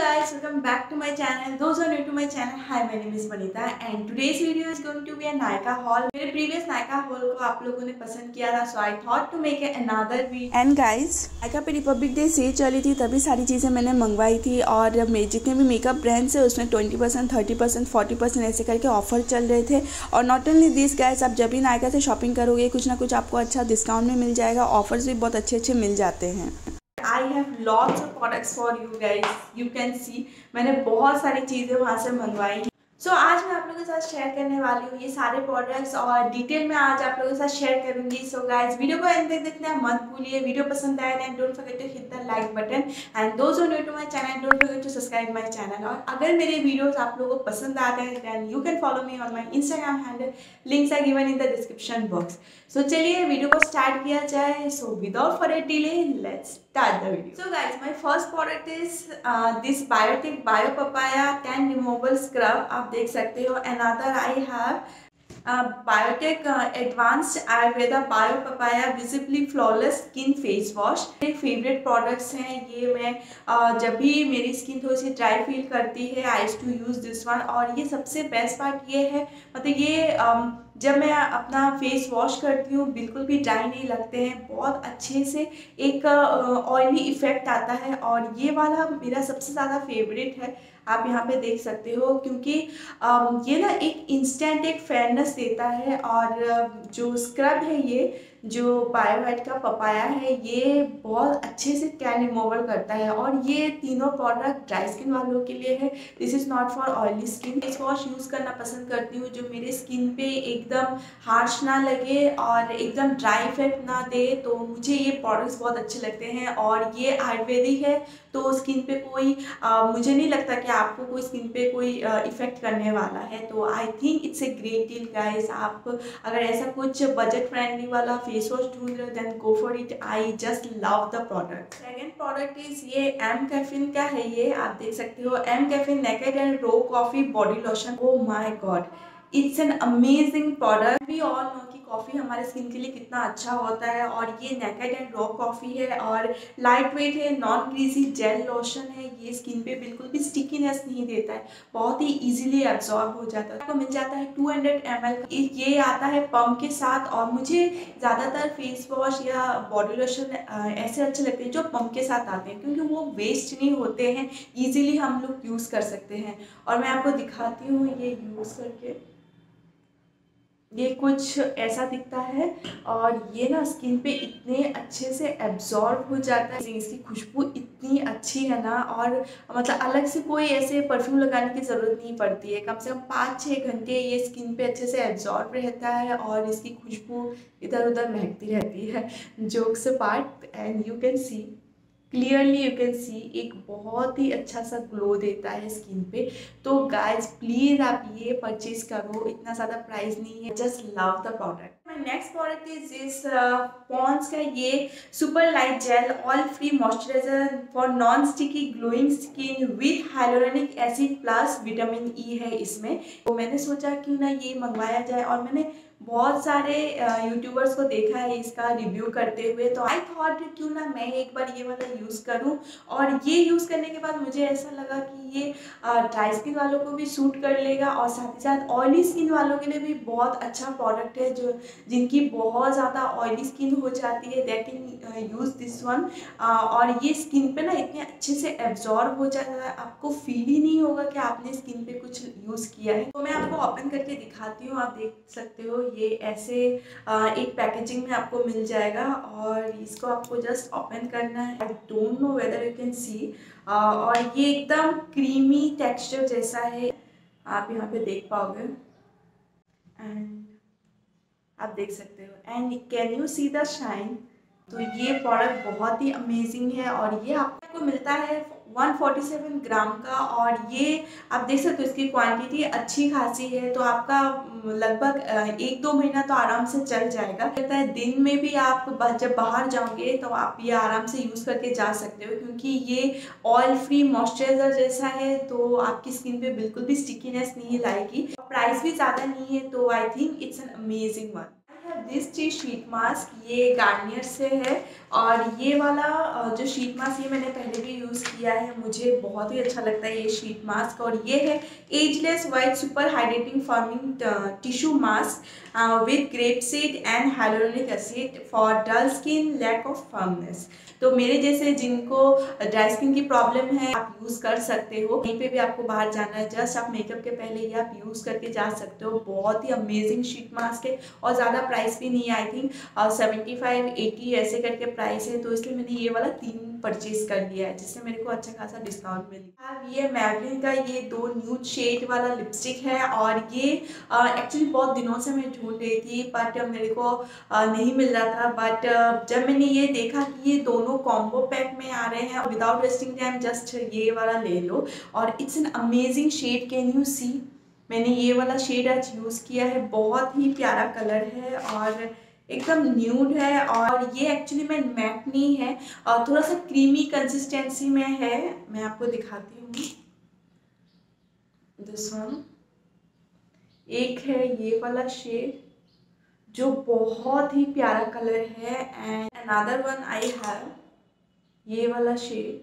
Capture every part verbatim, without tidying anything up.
guys, welcome back to my channel. Those who are new to my channel, hi, my name is Vanita and today's video is going to be a Nykaa haul. मेरे previous Nykaa haul को आप लोगों ने पसंद किया था, so I thought to make another video. And guys, Nykaa पे republic day sale चली थी, तभी सारी चीज़ें मैंने मंगवाई थी और जितने भी मेकअप ब्रांड्स है उसमें twenty percent thirty percent forty percent ऐसे करके ऑफर चल रहे थे। और नॉट ओनली दिस गाइस, आप जब भी Nykaa से शॉपिंग करोगे कुछ ना कुछ आपको अच्छा डिस्काउंट में मिल जाएगा, ऑफर्स भी बहुत अच्छे अच्छे मिल जाते हैं। I have lots of products for you guys. You can see मैंने बहुत सारी चीज़ें वहाँ से मंगवाई। सो so, आज मैं आप लोगों के साथ शेयर करने वाली हूँ ये सारे प्रोडक्ट्स और डिटेल में आज आप लोगों के साथ शेयर करूँगी। सो गाइस, वीडियो को एंड तक देखना मत भूलिए। वीडियो पसंद आए ना, don't forget to hit the like button and those who new to my channel don't forget to subscribe my channel. और अगर मेरे वीडियोस आप लोगों को पसंद आते हैं then you can follow me on my Instagram handle, links are given in the description box. So चलिए वीडियो को स्टार्ट किया जाए। So without further delay let's start the video. So guys, my first product is uh, this Biotic Bio Papaya Tan Removal Scrub. आप देख सकते हो। Another I have uh, Biotic uh, Advanced Ayurveda Bio Papaya Visibly Flawless Skin Face Wash. मेरे favourite products हैं ये। मैं uh, जब भी मेरी स्किन थोड़ी सी ड्राई फील करती है I used to use this one. और ये सबसे बेस्ट पार्ट ये है, मतलब ये um, जब मैं अपना फेस वॉश करती हूँ बिल्कुल भी ड्राई नहीं लगते हैं, बहुत अच्छे से एक ऑयली इफ़ेक्ट आता है। और ये वाला मेरा सबसे ज़्यादा फेवरेट है, आप यहाँ पे देख सकते हो, क्योंकि ये ना एक इंस्टेंट एक फेयरनेस देता है। और जो स्क्रब है ये जो बायोवाइट का पपाया है ये बहुत अच्छे से टैन रिमूवल करता है। और ये तीनों प्रोडक्ट ड्राई स्किन वालों के लिए है। This is not for oily skin. Face wash use करना पसंद करती हूँ जो मेरे स्किन पे एकदम हार्श ना लगे और एकदम ड्राई इफेक्ट ना दे, तो मुझे ये प्रोडक्ट्स बहुत अच्छे लगते हैं। और ये आयुर्वेदिक है तो स्किन पे कोई आ, मुझे नहीं लगता कि आपको कोई स्किन पे कोई इफ़ेक्ट करने वाला है। तो I think it's a great deal guys. आप अगर ऐसा कुछ बजट फ्रेंडली वाला फेस वॉश ढूंढ रहे हो then go for it. I just love the product. Second product is ये एम कैफीन का है। ये आप देख सकते हो, M caffeine naked and raw coffee body lotion. Oh my god, it's an amazing product. We all know कि coffee हमारे स्किन के लिए कितना अच्छा होता है। और ये नेकेड एंड रॉ कॉफ़ी है और लाइट वेट है, नॉन ग्रीसी जेल लोशन है। ये स्किन पे बिल्कुल भी स्टिकीनेस नहीं देता है, बहुत ही इजीली एब्जॉर्ब हो जाता है। आपको मिल जाता है टू हंड्रेड एम एल। ये आता है पम्प के साथ। और मुझे ज़्यादातर फेस वॉश या बॉडी लोशन ऐसे अच्छे लगते हैं जो पम्प के साथ आते हैं, क्योंकि वो वेस्ट नहीं होते हैं, ईजिली हम लोग यूज़ कर सकते हैं। और मैं आपको दिखाती हूँ ये यूज़ करके, ये कुछ ऐसा दिखता है। और ये ना स्किन पे इतने अच्छे से एब्जॉर्ब हो जाता है, इसकी खुशबू इतनी अच्छी है ना। और मतलब अलग से कोई ऐसे परफ्यूम लगाने की ज़रूरत नहीं पड़ती है। कम से कम पाँच छः घंटे ये स्किन पे अच्छे से एब्जॉर्ब रहता है और इसकी खुशबू इधर उधर महकती रहती है। Jokes part, and you can see clearly, you can see एक बहुत ही अच्छा सा ग्लो देता है स्किन पे। तो गाइज प्लीज़ आप ये परचेज करो, इतना ज़्यादा प्राइस नहीं है, just love the product. My next product is इस पॉन्ड्स का ये super light gel oil free moisturiser for non sticky glowing skin with hyaluronic acid plus vitamin E है इसमें। तो मैंने सोचा क्यों ना ये मंगवाया जाए। और मैंने बहुत सारे यूट्यूबर्स को देखा है इसका रिव्यू करते हुए, तो आई थॉट क्यों ना मैं एक बार ये वाला यूज़ करूं। और ये यूज़ करने के बाद मुझे ऐसा लगा कि ये ड्राई स्किन वालों को भी सूट कर लेगा और साथ ही साथ ऑयली स्किन वालों के लिए भी बहुत अच्छा प्रोडक्ट है। जो जिनकी बहुत ज़्यादा ऑयली स्किन हो जाती है that can use this one. और ये स्किन पे ना इतने अच्छे से एब्जॉर्ब हो जाता है, आपको फील ही नहीं होगा कि आपने स्किन पे कुछ यूज़ किया है। तो मैं आपको ओपन करके दिखाती हूँ, आप देख सकते हो ये ऐसे एक पैकेजिंग में आपको मिल जाएगा। और इसको आपको जस्ट ओपन करना है। I don't know whether you can see. और ये एकदम क्रीमी टेक्सचर जैसा है, आप यहाँ पे देख पाओगे एंड आप देख सकते हो। And can you see the shine. तो ये प्रोडक्ट बहुत ही अमेजिंग है और ये आपको मिलता है वन फोर्टी सेवन ग्राम का। और ये आप देख सकते हो इसकी क्वांटिटी अच्छी खासी है, तो आपका लगभग एक दो महीना तो आराम से चल जाएगा। कहता है दिन में भी आप जब बाहर जाओगे तो आप ये आराम से यूज़ करके जा सकते हो, क्योंकि ये ऑयल फ्री मॉइस्चराइजर जैसा है तो आपकी स्किन पे बिल्कुल भी स्टिकीनेस नहीं लाएगी। प्राइस भी ज़्यादा नहीं है, तो I think it's an amazing one. This चीज शीट मास्क, ये गार्नियर से है और ये वाला जो शीट मास्क ये मैंने पहले भी यूज़ किया है, मुझे बहुत ही अच्छा लगता है ये शीट मास्क। और ये है ageless white super hydrating firming tissue mask with grape seed and hyaluronic acid for dull skin lack of firmness. तो मेरे जैसे जिनको ड्राई स्किन की प्रॉब्लम है आप यूज़ कर सकते हो। कहीं पे भी आपको बाहर जाना है, जस्ट आप मेकअप के पहले ही आप यूज़ करके जा सकते हो। बहुत ही अमेजिंग शीट मास्क है और ज़्यादा प्राइस भी नहीं है, I think seventy five eighty ऐसे करके प्राइस है, तो इसलिए मैंने ये वाला तीन परचेज कर लिया है जिससे मेरे को अच्छा खासा डिस्काउंट मिला। अब ये मैवलिन का ये दो न्यूड शेड वाला लिपस्टिक है और ये एक्चुअली uh, बहुत दिनों से मैं ढूंढ रही थी बट मेरे को uh, नहीं मिल रहा था। बट uh, जब मैंने ये देखा कि ये दोनों कॉम्बो पैक में आ रहे हैं, विदाउट वेस्टिंग टाइम जस्ट ये वाला ले लो। और it's an amazing shade, can you see. मैंने ये वाला शेड आज यूज़ किया है, बहुत ही प्यारा कलर है और एकदम न्यूड है। और ये एक्चुअली में मैट नहीं है और थोड़ा सा क्रीमी कंसिस्टेंसी में है। मैं आपको दिखाती हूँ, दिस वन। एक है ये वाला शेड जो बहुत ही प्यारा कलर है and another one I have ये वाला शेड,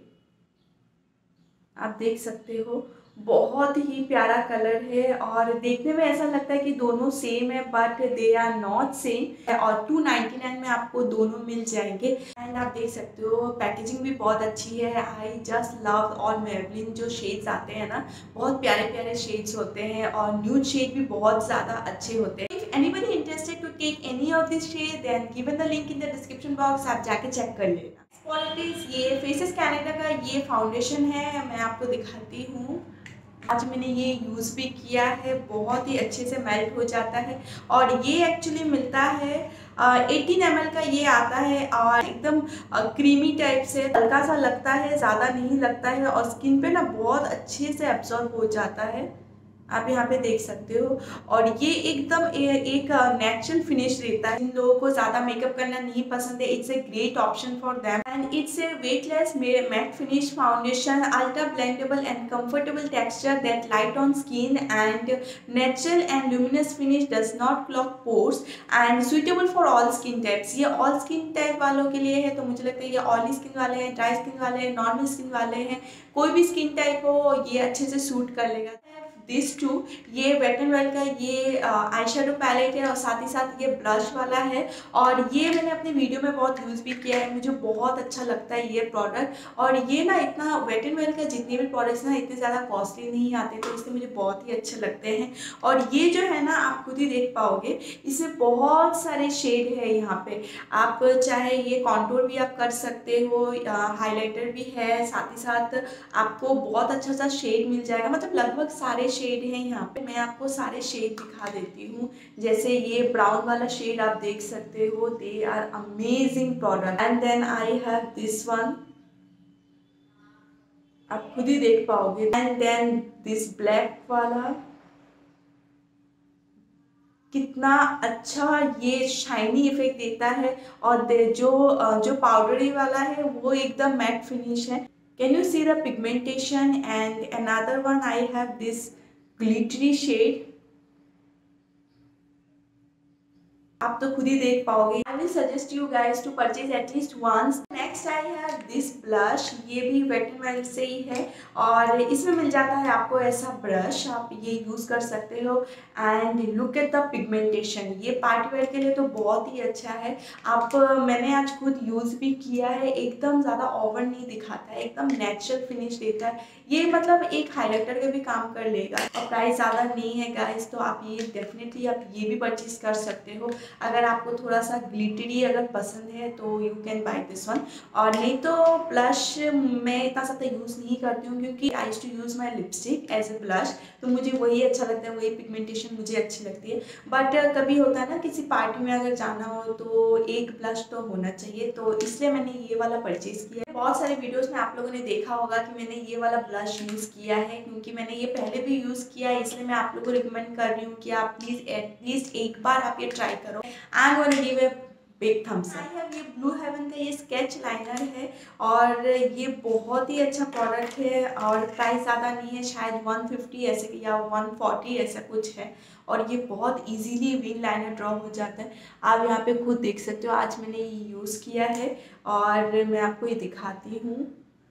आप देख सकते हो बहुत ही प्यारा कलर है और देखने में ऐसा लगता है कि दोनों सेम है but they are not same. और टू नाइन्टी नाइन में आपको दोनों मिल जाएंगे एंड आप देख सकते हो पैकेजिंग भी बहुत अच्छी है। I just love all Maybelline जो शेड्स आते हैं ना, बहुत प्यारे प्यारे शेड्स होते हैं और न्यूड शेड भी बहुत ज़्यादा अच्छे होते हैं। If anybody interested to take any of this shade then given the link in the description box, आप जाके चेक कर लेना। क्वालिटीज, ये फेसेस कैनेडा का ये फाउंडेशन है, मैं आपको दिखाती हूँ। आज मैंने ये यूज़ भी किया है, बहुत ही अच्छे से मेल्ट हो जाता है और ये एक्चुअली मिलता है एटीन एम एल का ये आता है और एकदम क्रीमी टाइप से, हल्का सा लगता है, ज़्यादा नहीं लगता है और स्किन पे ना बहुत अच्छे से एब्जॉर्ब हो जाता है, आप यहाँ पे देख सकते हो। और ये एकदम एक नेचुरल फिनिश देता है। जिन लोगों को ज़्यादा मेकअप करना नहीं पसंद है, it's a great option for them and it's a weightless matte finish foundation, ultra blendable and comfortable texture that light on skin and natural and luminous finish does not clog pores and suitable for all skin types. ये all skin type वालों के लिए है, तो मुझे लगता है ये ऑयली स्किन वाले हैं, ड्राई स्किन वाले हैं, नॉर्मल स्किन वाले हैं, कोई भी स्किन टाइप हो ये अच्छे से सूट कर लेगा। दिस टू, ये वेट एंड वेल का ये आई शेडो पैलेट है और साथ ही साथ ये ब्लश वाला है और ये मैंने अपने वीडियो में बहुत यूज़ भी किया है, मुझे बहुत अच्छा लगता है ये प्रोडक्ट। और ये ना इतना वेट एंड वेल का जितने भी प्रोडक्ट्स ना इतने ज़्यादा कॉस्टली नहीं आते, तो इसलिए मुझे बहुत ही अच्छे लगते हैं। और ये जो है ना आप खुद ही देख पाओगे, इसमें बहुत सारे शेड है यहाँ पे, आप चाहे ये कॉन्टूर भी आप कर सकते हो, हाईलाइटर भी है, साथ ही साथ आपको बहुत अच्छा सा शेड मिल जाएगा, मतलब लगभग सारे शेड हैं यहाँ पे। मैं आपको सारे शेड दिखा देती हूँ, जैसे ये ब्राउन वाला शेड आप देख सकते हो, they are amazing product. And then I have this one, आप खुद ही देख पाओगे। एंड देन दिस ब्लैक वाला, कितना अच्छा ये शाइनी इफेक्ट देता है और जो जो पाउडरी वाला है वो एकदम मैट फिनिश है। Can you see the pigmentation and another one I have this glittery shade, आप तो खुद ही देख पाओगे। I will suggest you guys to purchase at least once. Next I have this blush, ये भी वेट एंड वेल से ही है और इसमें मिल जाता है आपको ऐसा ब्रश, आप ये यूज़ कर सकते हो। And look at the pigmentation, ये पार्टी वेयर के लिए तो बहुत ही अच्छा है। आप मैंने आज खुद यूज़ भी किया है, एकदम ज़्यादा ओवर नहीं दिखाता है, एकदम नेचुरल फिनिश देता है। ये मतलब एक हाईलाइटर का भी काम कर लेगा और प्राइस ज़्यादा नहीं है गाइज, तो आप ये डेफिनेटली आप ये भी परचेज कर सकते हो। अगर आपको थोड़ा सा ग्लिटरी अगर पसंद है तो you can buy this one. और नहीं तो ब्लश मैं इतना ज़्यादा यूज़ नहीं करती हूँ क्योंकि I used to use my lipstick as a blush, तो मुझे वही अच्छा लगता है, वही पिगमेंटेशन मुझे अच्छी लगती है। बट कभी होता है ना किसी पार्टी में अगर जाना हो तो एक ब्लश तो होना चाहिए, तो इसलिए मैंने ये वाला परचेज़ किया है। बहुत सारे वीडियोज़ में आप लोगों ने देखा होगा कि मैंने ये वाला ब्लश यूज़ किया है, क्योंकि मैंने ये पहले भी यूज़ किया है, इसलिए मैं आप लोगों को रिकमेंड कर रही हूँ कि आप प्लीज़ एटलीस्ट एक बार आप ये ट्राई करो। I am gonna give a big thumbs up. I have ये ब्लू हेवन का ये स्केच लाइनर है और ये बहुत ही अच्छा प्रोडक्ट है और प्राइस ज़्यादा नहीं है, शायद वन फिफ्टी ऐसे या वन फोर्टी ऐसा कुछ है और ये बहुत इजीली विंग लाइनर ड्रॉ हो जाता है। आप यहाँ पे खुद देख सकते हो, आज मैंने ये यूज़ किया है और मैं आपको ये दिखाती हूँ,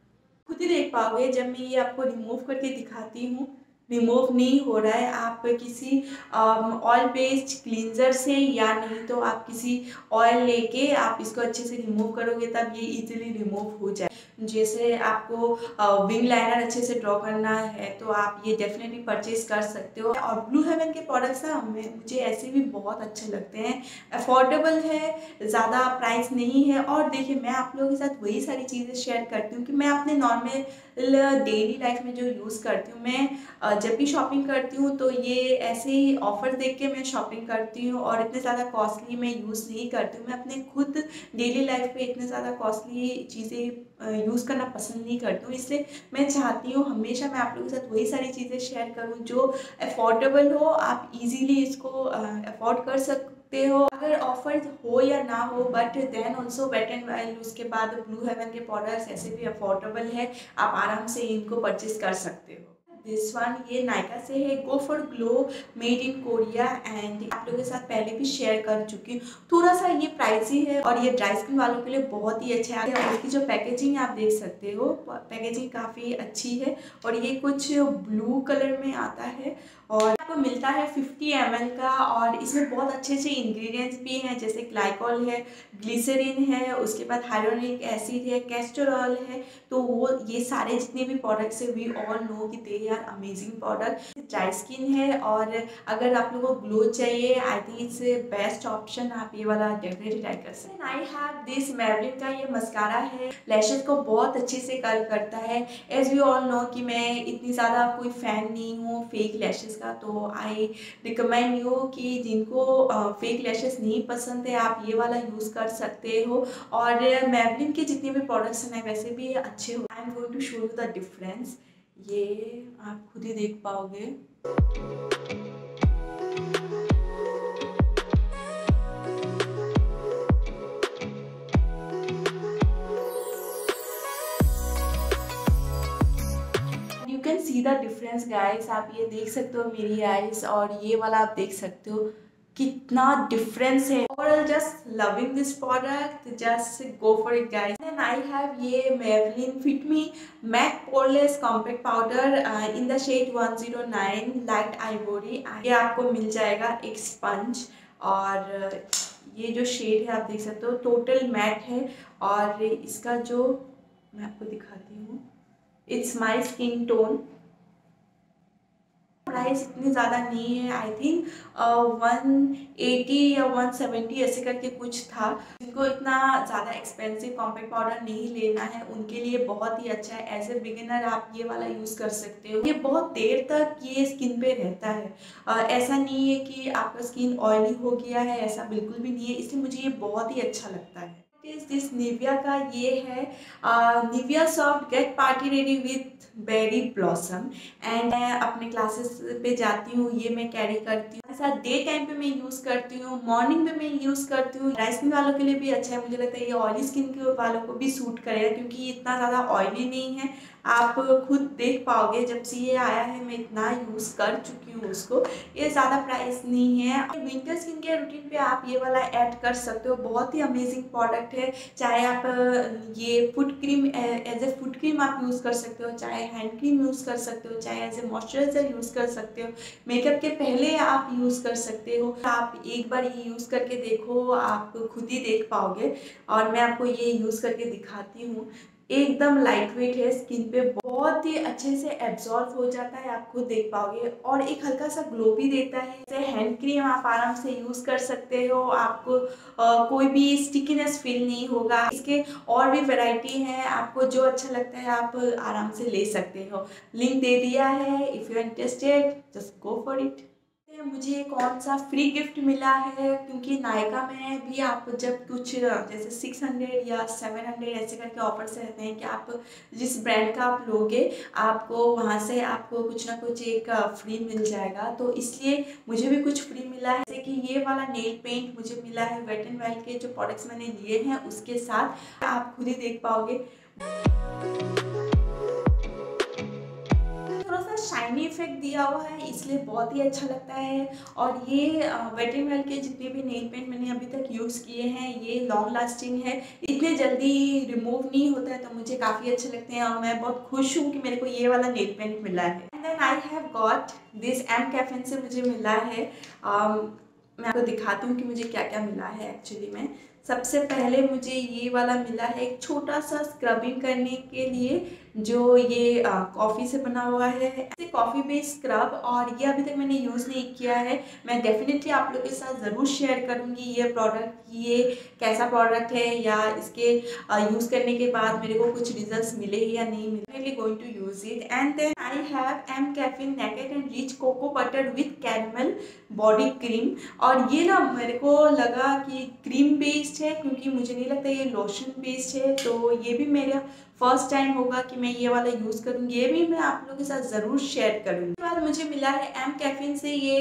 खुद ही देख पाओगे जब मैं ये आपको रिमूव करके दिखाती हूँ, रिमूव नहीं हो रहा है। आप किसी ऑयल बेस्ड क्लींजर से या नहीं तो आप किसी ऑयल लेके आप इसको अच्छे से रिमूव करोगे तब ये इजीली रिमूव हो जाए। जैसे आपको विंग लाइनर अच्छे से ड्रॉ करना है तो आप ये डेफिनेटली परचेज कर सकते हो। और ब्लू हेवन के प्रोडक्ट्स ना हमें मुझे ऐसे भी बहुत अच्छे लगते हैं, अफोर्डेबल है, ज़्यादा प्राइस नहीं है। और देखिए मैं आप लोगों के साथ वही सारी चीज़ें शेयर करती हूँ कि मैं अपने नॉर्मल डेली लाइफ में जो यूज़ करती हूँ। मैं जब भी शॉपिंग करती हूँ तो ये ऐसे ही ऑफर देख के मैं शॉपिंग करती हूँ और इतने ज़्यादा कॉस्टली मैं यूज़ नहीं करती हूँ। मैं अपने खुद डेली लाइफ पे इतने ज़्यादा कॉस्टली चीज़ें यूज़ करना पसंद नहीं करती हूँ, इसलिए मैं चाहती हूँ हमेशा मैं आप लोगों के साथ वही सारी चीज़ें शेयर करूँ जो अफोर्डेबल हो, आप इजीली इसको अफोर्ड कर सकते हो। अगर ऑफर हो या ना हो but then also wet and wild उसके बाद ब्लू हेवन के प्रोडक्ट्स ऐसे भी अफोर्डेबल है, आप आराम से इनको परचेज कर सकते हो। दिस वन ये नायका से है, go for glow, made in Korea and आप लोगों के साथ पहले भी शेयर कर चुकी हूँ। थोड़ा सा ये प्राइसी है और ये ड्राई स्किन वालों के लिए बहुत ही अच्छा है। इसकी जो पैकेजिंग आप देख सकते हो, पैकेजिंग काफ़ी अच्छी है और ये कुछ ब्लू कलर में आता है और आपको मिलता है फिफ्टी एम एल का और इसमें बहुत अच्छे अच्छे इंग्रेडिएंट्स भी हैं जैसे ग्लाइकॉल है, ग्लिसरीन है, उसके बाद हाइलोनिक एसिड है, कैस्टर ऑयल है। तो वो ये सारे जितने भी प्रोडक्ट्स है वी ऑल नो कि they are amazing product. Dry skin है और अगर आप लोगों को ग्लो चाहिए I think it's best option, आप ये वाला डेफिनेटली ट्राई कर सकते हैं। आई हैव दिस मैवलिन का ये मस्कारा है, लैशेस को बहुत अच्छे से कर्ल करता है। एज वी ऑल नो कि मैं इतनी ज़्यादा कोई फ़ैन नहीं हूँ फेक लैशेस का, तो आई रिकमेंड यू कि जिनको फेक लैशेस नहीं पसंद है आप ये वाला यूज़ कर सकते हो। और मैवलिन के जितने भी प्रोडक्ट्स हैं वैसे भी अच्छे हो। I am going to show you the difference, ये आप खुद ही देख पाओगे। You can see the difference guys, आप ये देख सकते हो मेरी आईज और ये वाला आप देख सकते हो कितना डिफरेंस है। और just loving this product, just go for it guys. Then I have ये Maybelline fit me matte poreless compact powder in the shade one zero nine light ivory. ये आपको मिल जाएगा एक स्पंज और ये जो शेड है आप देख सकते हो टोटल मैट है और इसका जो मैं आपको दिखाती हूँ, it's my skin tone. Price इतनी ज़्यादा नहीं है, आई थिंक वन एटी या वन सेवेंटी ऐसे करके कुछ था। जिनको इतना ज़्यादा एक्सपेंसिव कॉम्पैक्ट पाउडर नहीं लेना है उनके लिए बहुत ही अच्छा है। एज ए बिगिनर आप ये वाला यूज़ कर सकते हो। ये बहुत देर तक ये स्किन पे रहता है, uh, ऐसा नहीं है कि आपका स्किन ऑयली हो गया है, ऐसा बिल्कुल भी नहीं है, इसलिए मुझे ये बहुत ही अच्छा लगता है। दिस निविया का ये है Nivea soft get party ready with berry blossom and मैं अपने क्लासेस पे जाती हूँ, ये मैं कैरी करती हूँ। साथ डे टाइम पे मैं यूज़ करती हूँ, मॉर्निंग में मैं यूज़ करती हूँ। ड्राई स्किन वालों के लिए भी अच्छा है, मुझे लगता है ये ऑयली स्किन के वालों को भी सूट करेगा क्योंकि ये इतना ज़्यादा ऑयली नहीं है। आप खुद देख पाओगे जब से ये आया है मैं इतना यूज़ कर चुकी हूँ उसको। ये ज़्यादा प्राइस नहीं है। विंटर स्किन केयर रूटीन पे आप ये वाला ऐड कर सकते हो, बहुत ही अमेजिंग प्रोडक्ट है। चाहे आप ये foot cream as a foot cream आप यूज़ कर सकते हो, चाहे हैंड क्रीम यूज़ कर सकते हो, चाहे एज ए मॉइस्चराइजर यूज़ कर सकते हो, मेकअप के पहले आप यूज़ कर सकते हो। आप एक बार ये यूज़ करके देखो, आप खुद ही देख पाओगे। और मैं आपको ये यूज़ करके दिखाती हूँ, एकदम लाइट वेट है, स्किन पे बहुत ही अच्छे से एब्जॉर्ब हो जाता है, आप खुद देख पाओगे। और एक हल्का सा ग्लो भी देता है। जैसे हैंड क्रीम आप आराम से यूज़ कर सकते हो, आपको आ, कोई भी स्टिकीनेस फील नहीं होगा। इसके और भी वैरायटी है, आपको जो अच्छा लगता है आप आराम से ले सकते हो। लिंक दे दिया है, if you are interested just go for it. मुझे कौन सा फ्री गिफ्ट मिला है, क्योंकि नायका में भी आप जब कुछ जैसे सिक्स हंड्रेड या सेवन हंड्रेड ऐसे करके ऑफर्स रहते हैं कि आप जिस ब्रांड का आप लोगे आपको वहाँ से आपको कुछ ना कुछ एक फ्री मिल जाएगा। तो इसलिए मुझे भी कुछ फ्री मिला है, जैसे कि ये वाला नेल पेंट मुझे मिला है वेट एंड वाइल्ड के जो प्रोडक्ट्स मैंने लिए हैं उसके साथ, आप खुद ही देख पाओगे। शाइनी इफेक्ट दिया हुआ है इसलिए बहुत ही अच्छा लगता है। और ये वेट एंड वाइल्ड के जितने भी नेल पेंट मैंने अभी तक यूज़ किए हैं ये लॉन्ग लास्टिंग है, इतने जल्दी रिमूव नहीं होता है, तो मुझे काफ़ी अच्छे लगते हैं और मैं बहुत खुश हूँ कि मेरे को ये वाला नेल पेंट मिला है। And then I have got this M caffeine से मुझे मिला है। um, मैं आपको दिखाती हूँ कि मुझे क्या क्या मिला है एक्चुअली में। सबसे पहले मुझे ये वाला मिला है एक छोटा सा स्क्रबिंग करने के लिए, जो ये कॉफ़ी से बना हुआ है, कॉफ़ी बेस्ड स्क्रब। और ये अभी तक मैंने यूज़ नहीं किया है, मैं डेफिनेटली आप लोगों के साथ ज़रूर शेयर करूँगी ये प्रोडक्ट, ये कैसा प्रोडक्ट है या इसके यूज़ करने के बाद मेरे को कुछ रिजल्ट्स मिले या नहीं मिले। Definitely going to use it. And then I have M caffeine naked and rich cocoa butter with caramel body cream. और ये ना मेरे को लगा कि क्रीम बेस्ड है, क्योंकि मुझे नहीं लगता ये लोशन बेस्ड है, तो ये भी मेरा फर्स्ट टाइम होगा कि मैं ये वाला यूज़ करूँगी, ये भी मैं आप लोगों के साथ ज़रूर शेयर करूँगी। उसके बाद मुझे मिला है एम कैफिन से ये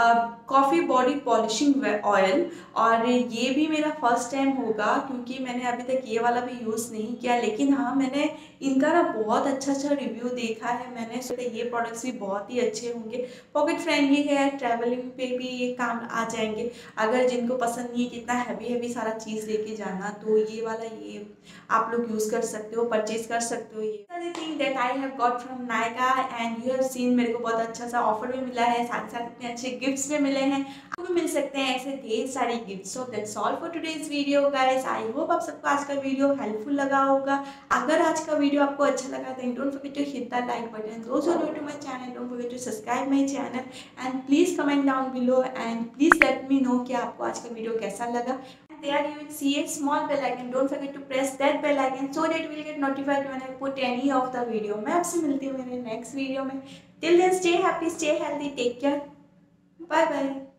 कॉफ़ी बॉडी पॉलिशिंग ऑयल, और ये भी मेरा फर्स्ट टाइम होगा क्योंकि मैंने अभी तक ये वाला भी यूज़ नहीं किया। लेकिन हाँ, मैंने इनका ना बहुत अच्छा अच्छा रिव्यू देखा है, मैंने सोचा ये प्रोडक्ट्स भी बहुत ही अच्छे होंगे, पॉकेट फ्रेंडली है, ट्रैवलिंग पे भी ये काम आ जाएंगे। अगर जिनको पसंद नहीं है कि इतना हैवी हैवी सारा चीज़ लेके जाना, तो ये वाला ये आप लोग यूज़ कर सकते हो, परचेज कर सकते हो। ये thing that I have got from Nykaa and you have seen, मेरे को बहुत अच्छा सा ऑफर भी मिला है, साथ साथ इतने अच्छे गिफ्ट्स भी मिले हैं, आपको भी मिल सकते हैं ऐसे ढेर सारे gifts. So that's all for today's video guys. I hope आप सबको आज का वीडियो हेल्पफुल लगा होगा। अगर आज का वीडियो आपको अच्छा लगा then don't forget to hit the like button, those who new to my channel don't forget to subscribe my channel and please comment down below and please let me know कि आपको आज का video कैसा लगा। There you will see a small bell icon. Don't forget to press that bell icon so that you will get notified when I put any of the video. मैं आपसे मिलती हूँ मेरे नेक्स्ट वीडियो में। Till then, stay happy, stay healthy, take care. Bye bye.